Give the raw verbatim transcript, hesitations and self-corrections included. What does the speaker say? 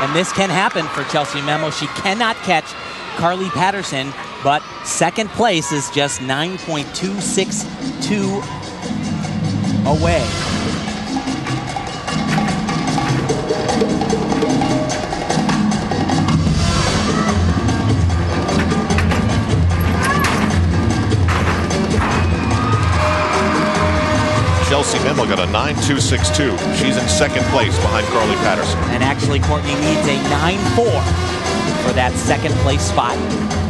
And this can happen for Chelsea Memo. She cannot catch Carly Patterson, but second place is just nine point two six two away. Chelsea Memo got a nine two six two. She's in second place behind Carly Patterson. And actually, Courtney needs a nine four for that second place spot.